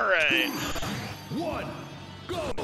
Alright. One, go!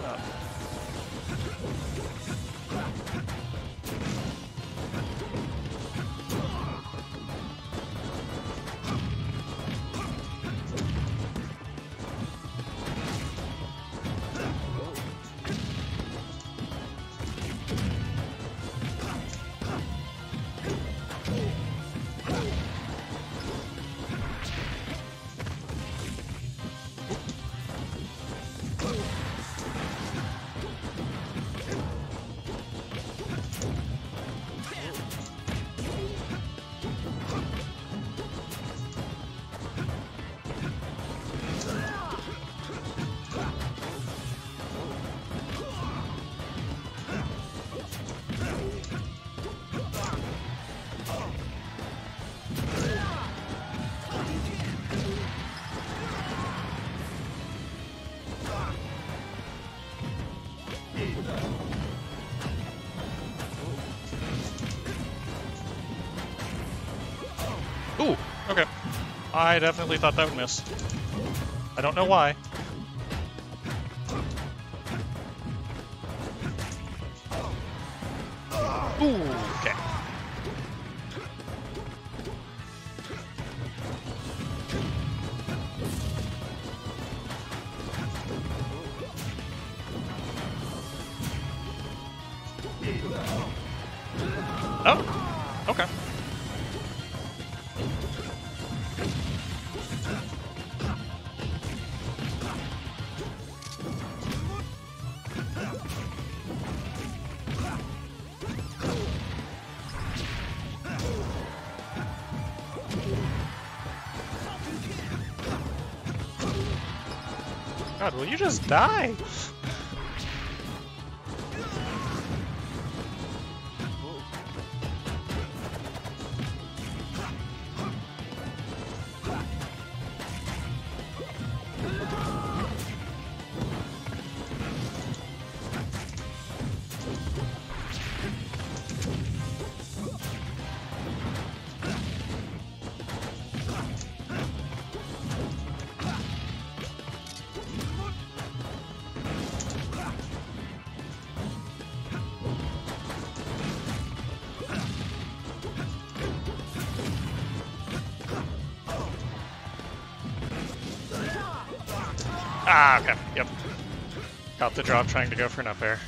Ooh, okay. I definitely thought that would miss. I don't know why. Ooh, okay. Oh, okay. God, will you just die? Ah, okay, yep. Got the drop trying to go for an up air.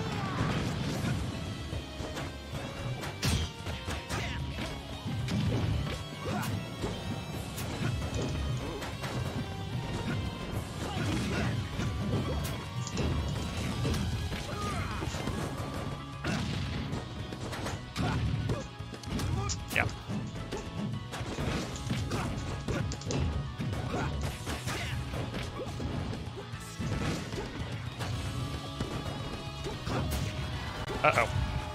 Yep. Uh-oh.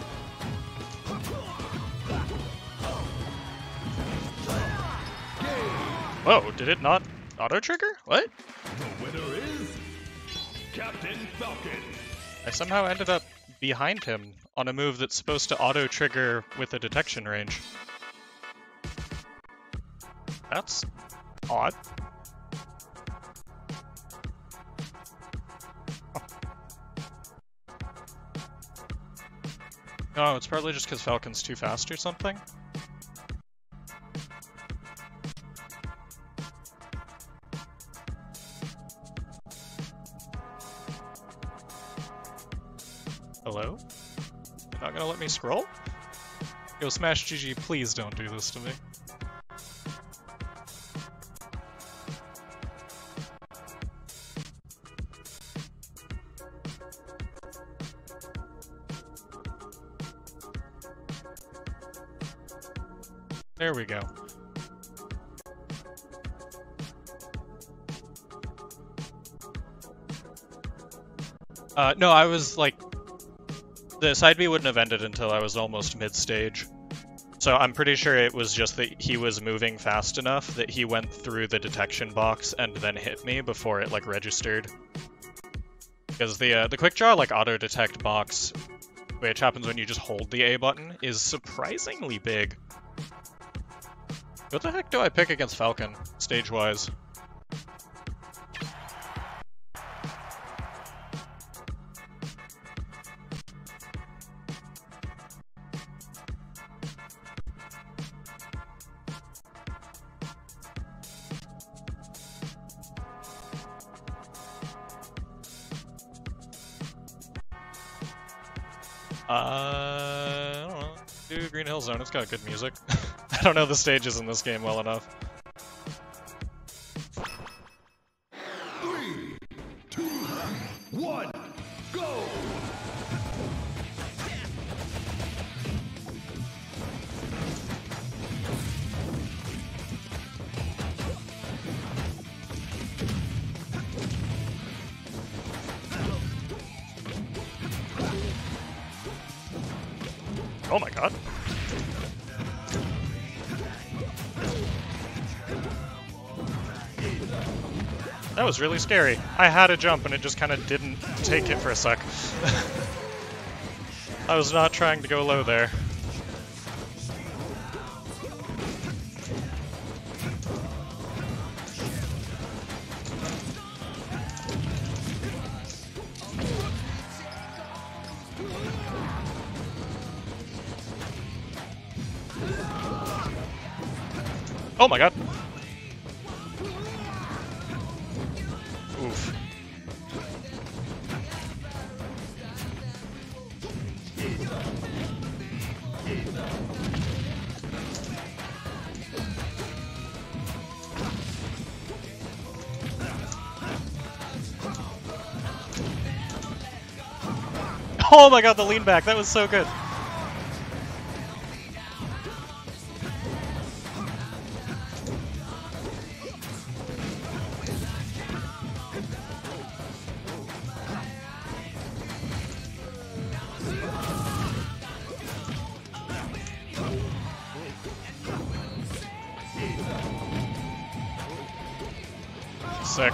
Whoa, did it not auto-trigger? What? The winner is Captain Falcon. I somehow ended up behind him on a move that's supposed to auto-trigger with a detection range. That's odd. No, it's probably just because Falcon's too fast or something. Hello? You're not gonna let me scroll? Yo, Smash GG, please don't do this to me. There we go. No, I was like... The side B wouldn't have ended until I was almost mid-stage. So I'm pretty sure it was just that he was moving fast enough that he went through the detection box and then hit me before it, like, registered. Because the quick draw, like, auto-detect box, which happens when you just hold the A button, is surprisingly big. What the heck do I pick against Falcon, stage-wise? I don't know. Do Green Hill Zone, it's got good music. I don't know the stages in this game well enough. 3, 2, 1, go! Oh my god. That was really scary. I had a jump and it just kind of didn't take it for a sec. I was not trying to go low there. Oh my god. Oof. Oh my god, the lean back, that was so good. Sick.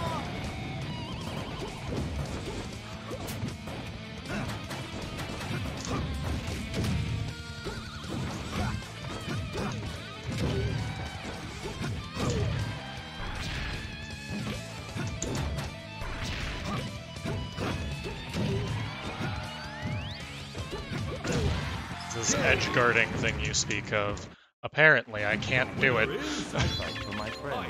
This edge guarding thing you speak of. Apparently, I can't do it. For my friend.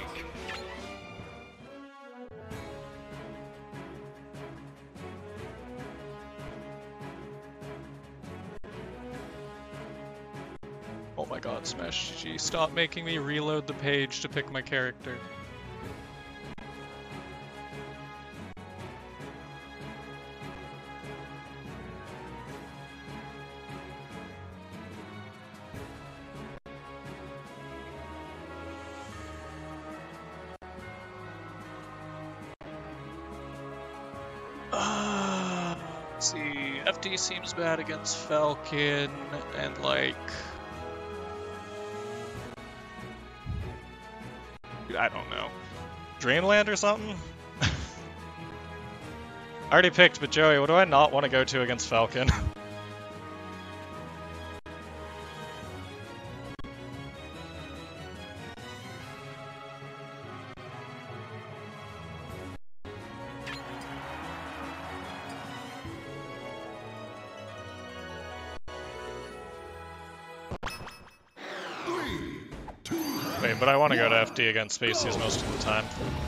Oh my god, Smash G, stop making me reload the page to pick my character. Let's see, FD seems bad against Falcon, and like... I don't know. Dreamland or something? I already picked, but Joey, what do I not want to go to against Falcon? Wait, but I want to go to FD against Spacies most of the time.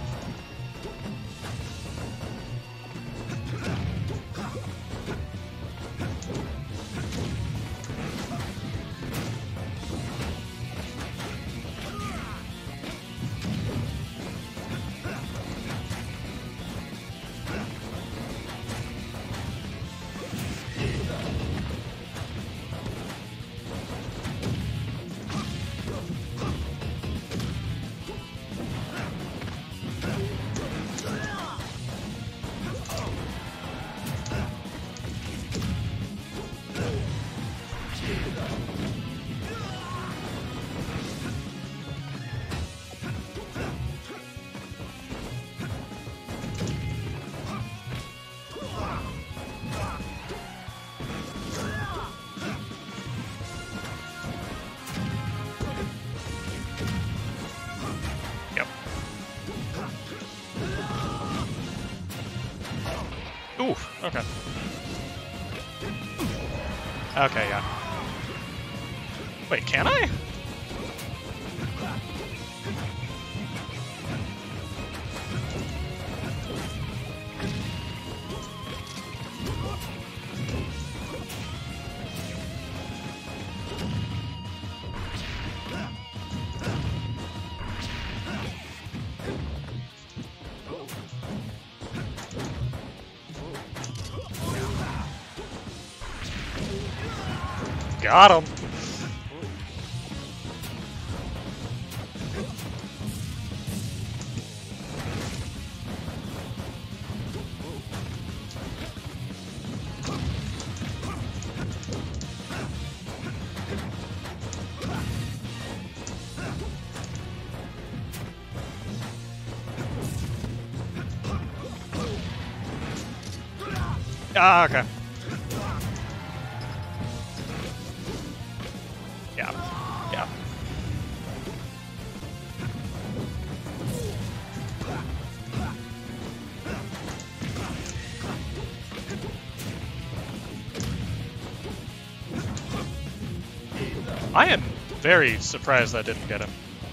Ooh, okay. Okay, yeah. Wait, can I? Got him. Ah, okay. Yeah. Yeah. I am very surprised that didn't get him.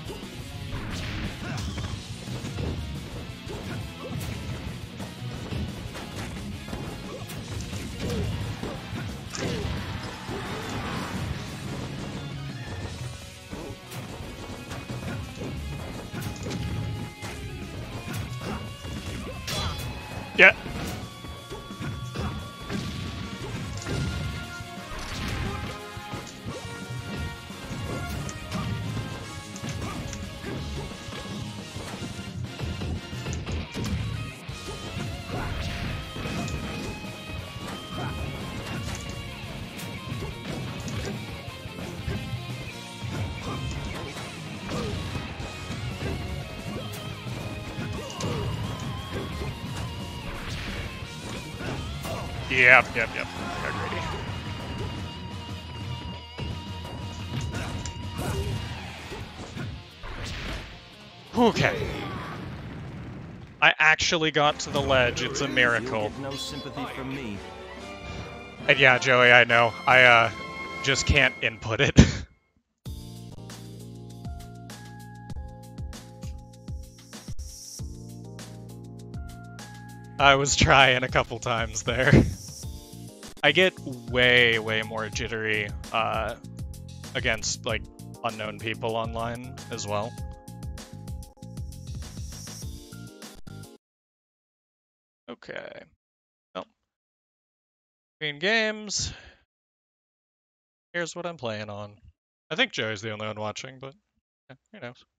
Yeah. Yep. Got greedy. Okay. I actually got to the ledge. It's a miracle. You get no sympathy from me. And yeah, Joey, I know. I just can't input it. I was trying a couple times there. I get way more jittery against like unknown people online as well. Okay. Well, between games, here's what I'm playing on. I think Joey's the only one watching, but yeah, who knows.